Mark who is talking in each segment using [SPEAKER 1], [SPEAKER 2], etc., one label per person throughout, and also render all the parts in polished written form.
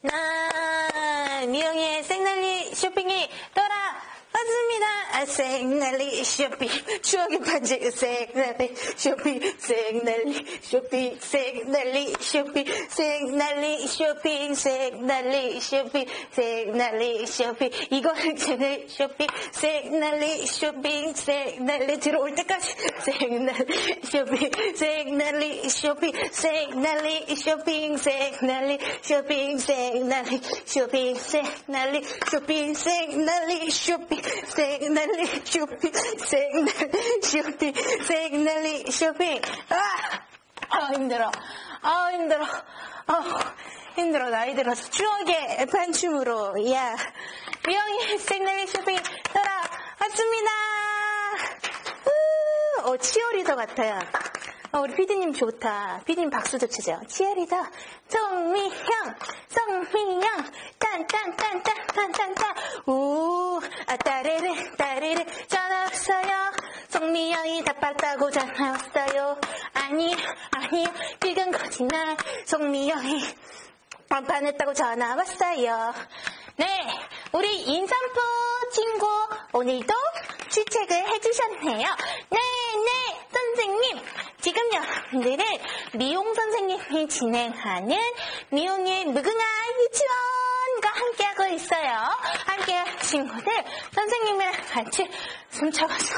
[SPEAKER 1] 미영의 생날리 쇼핑이 돌아왔습니다. 생날리 쇼핑, 추억의 반지, 생날리 쇼핑, 생날리 쇼핑, 생날리 쇼핑, 생날리 쇼핑, 생날리 쇼핑, 생날리 쇼핑, 이거는 쟤네 쇼핑, 생날리 쇼핑, 생날리 들어올 때까지, 생날리 쇼핑, 생날리 쇼핑, 생날리 쇼핑, 생날리 쇼핑, 생날리 쇼핑, 생날리 쇼핑, 생날리 쇼핑, 생날리 쇼핑, 생날리 쇼핑, 생날리 쇼핑. 힘들어. 힘들어. 나이 들어서 추억의 반춤으로. 미영이 생날리 쇼핑 돌아왔습니다. 치어리더 같아요. 우리 피디님 좋다. 피디님 박수도 치죠. 치어리더. 성미형, 딴딴딴딴딴딴딴. 따르르, 전화 왔어요. 성미형이 다 빨다고 전화 왔어요. 아니요, 그건 거짓말. 성미형이 빵빵했다고 전화 왔어요. 네, 우리 인삼포 친구 오늘도 출첵을 해주셨네요. 네, 선생님. 지금 여러분들은 미용 선생님이 진행하는 미용의 무궁화 유치원과 함께하고 있어요. 함께할 친구들, 선생님이랑 같이 숨차가지고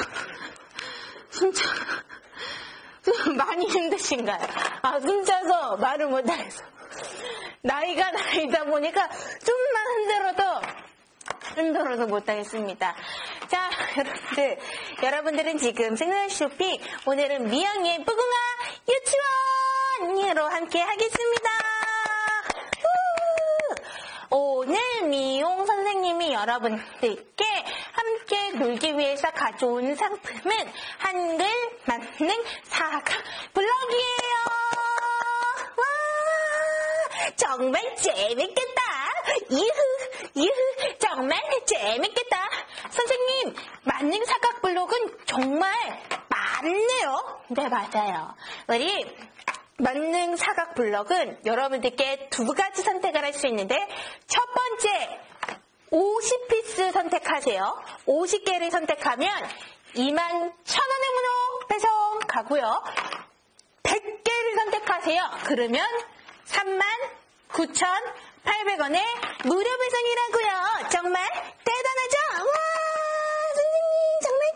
[SPEAKER 1] 많이 힘드신가요? 숨차서 말을 못하겠어. 나이가 나이다 보니까 좀만 흔들어도 못하겠습니다. 자, 여러분들은 지금 생날 쇼핑, 오늘은 미영의 무궁화 유치원으로 함께 하겠습니다. 오늘 미용 선생님이 여러분들께 함께 놀기 위해서 가져온 상품은 한글 만능 사각블럭이에요. 와, 정말 재밌겠다. 이흐, 정말 재밌겠다. 선생님, 만능 사각블럭은 정말 많네요. 네, 맞아요. 우리 만능 사각블럭은 여러분들께 두 가지 선택을 할 수 있는데, 첫 번째, 50피스 선택하세요. 50개를 선택하면 21,000원의 문호 배송 가고요. 100개를 선택하세요. 그러면 39,800원의 무료 배송이라고요. 정말 대단하죠? 와, 선생님 정말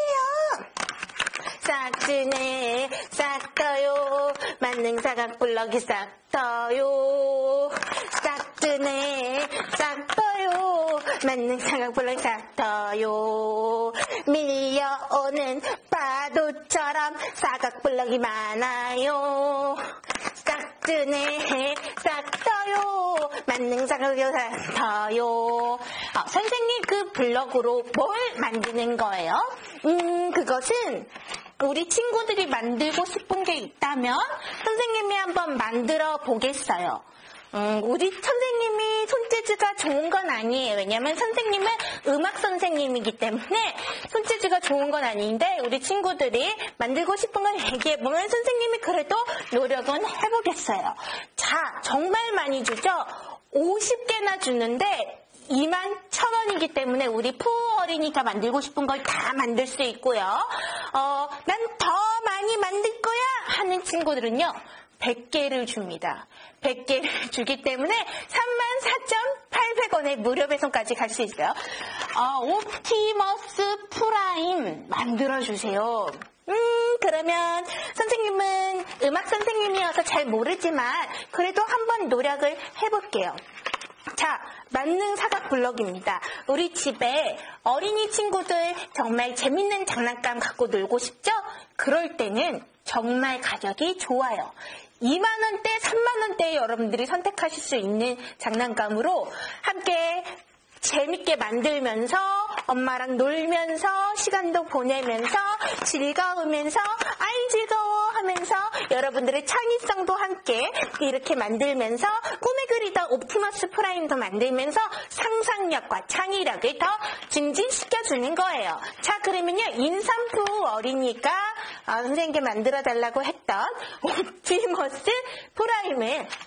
[SPEAKER 1] 대단해요. 싹 뜨네, 싹 떠요. 만능 사각블럭이 싹 떠요. 싹 뜨네, 싹 떠요. 만능 사각블럭이 싹 떠요. 밀려오는 파도처럼 사각블럭이 많아요. 싹 뜨네, 싹 떠요. 만능 사각블럭이 싹 떠요. 선생님, 그 블럭으로 뭘 만드는 거예요? 그것은 우리 친구들이 만들고 싶은 게 있다면 선생님이 한번 만들어 보겠어요. 우리 선생님이 손재주가 좋은 건 아니에요. 왜냐면 선생님은 음악 선생님이기 때문에 손재주가 좋은 건 아닌데, 우리 친구들이 만들고 싶은 걸 얘기해보면 선생님이 그래도 노력은 해보겠어요. 자, 정말 많이 주죠? 50개나 주는데 21,000원이기 때문에 우리 푸어 어린이가 만들고 싶은 걸 다 만들 수 있고요. 난 더 많이 만들 거야 하는 친구들은요, 100개를 줍니다. 100개를 주기 때문에 34,800원의 무료 배송까지 갈 수 있어요. 옵티머스 프라임 만들어주세요. 그러면 선생님은 음악 선생님이어서 잘 모르지만 그래도 한번 노력을 해볼게요. 자, 만능 사각블럭입니다. 우리 집에 어린이 친구들 정말 재밌는 장난감 갖고 놀고 싶죠? 그럴 때는 정말 가격이 좋아요. 2만원대, 3만원대 여러분들이 선택하실 수 있는 장난감으로 함께 재밌게 만들면서 엄마랑 놀면서 시간도 보내면서 즐거우면서 즐거워하면서 여러분들의 창의성도 함께 이렇게 만들면서 꿈에 그리던 옵티머스 프라임도 만들면서 상상력과 창의력을 더 증진시켜주는 거예요. 자, 그러면요, 인삼부 어린이가 선생님께 만들어달라고 했던 옵티머스 프라임을